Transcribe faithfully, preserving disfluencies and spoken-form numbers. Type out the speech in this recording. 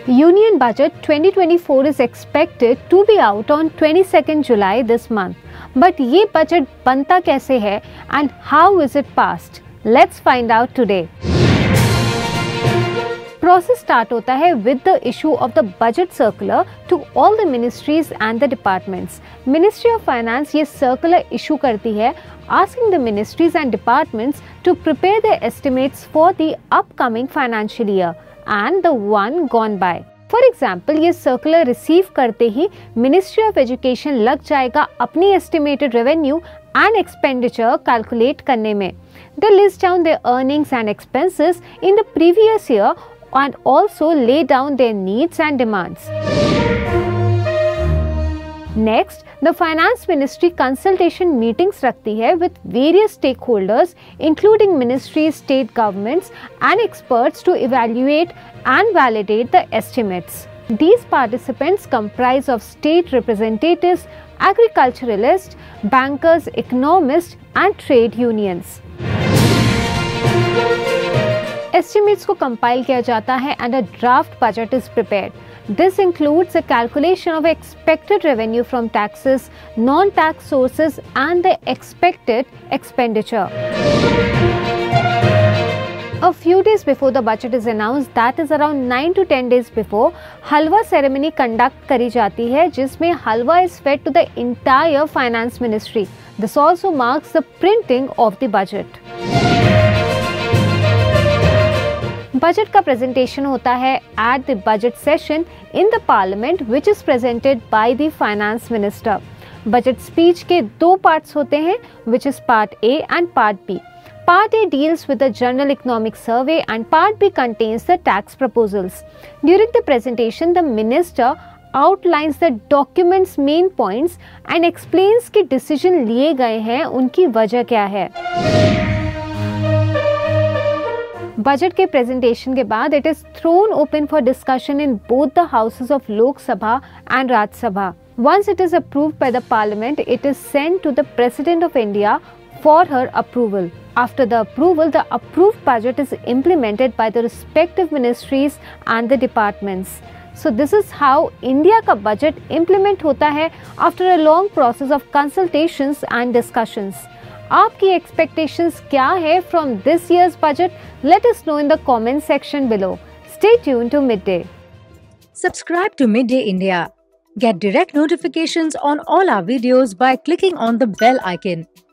Union Budget twenty twenty-four is expected to be out on twenty-second July this month. But ये budget बनता कैसे है and how is it passed? Let's find out today. Process start होता है with the issue of the budget circular to all the ministries and the departments. Ministry of Finance ये circular issue करती है asking the ministries and departments to prepare their estimates for the upcoming financial year and the one gone by. For example, ये circular receive करते ही Ministry of Education लग जाएगा अपनी estimated revenue and expenditure calculate करने में. They list down their earnings and expenses in the previous year and also lay down their needs and demands. Next, the Finance Ministry consultation meetings रखती है with various stakeholders including ministries, state governments and experts to evaluate and validate the estimates. These participants comprise of state representatives, agriculturalists, bankers, economists and trade unions. Estimates को compile किया जाता है and a draft budget is prepared. This includes a calculation of expected revenue from taxes, non-tax sources and the expected expenditure. A few days before the budget is announced, that is around nine to ten days before, halwa ceremony conduct करी जाती है जिसमें halwa is fed to the entire finance ministry. This also marks the printing of the budget. Budget का presentation होता है at the budget session in the parliament which is presented by the finance minister. Budget speech के दो parts होते हैं which is part A and part B. Part A deals with the general economic survey and Part B contains the tax proposals. During the presentation, the minister outlines the document's main points and explains कि decision लिए गए हैं उनकी वजह क्या है. Budget के presentation के बाद it is thrown open for discussion in both the houses of Lok Sabha and Rajya Sabha. Once it is approved by the parliament, it is sent to the President of India for her approval. After the approval, the approved budget is implemented by the respective ministries and the departments. So this is how India का budget implement होता है after a long process of consultations and discussions. आपकी expectations क्या है from this year's budget? Let us know in the comment section below. Stay tuned to Midday. Subscribe to Midday India. Get direct notifications on all our videos by clicking on the bell icon.